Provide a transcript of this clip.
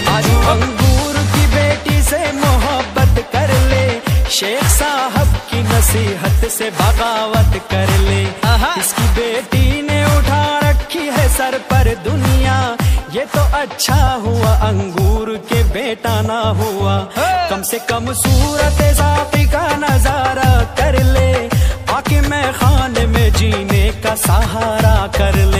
आज अंगूर की बेटी से मोहब्बत कर ले, शेख साहब की नसीहत से बगावत कर ले। इसकी बेटी ने उठा रखी है सर पर दुनिया, ये तो अच्छा हुआ अंगूर के बेटा ना हुआ। कम से कम सूरत ज़ाती का नजारा कर ले, आके मैं खाने में जीने का सहारा कर ले।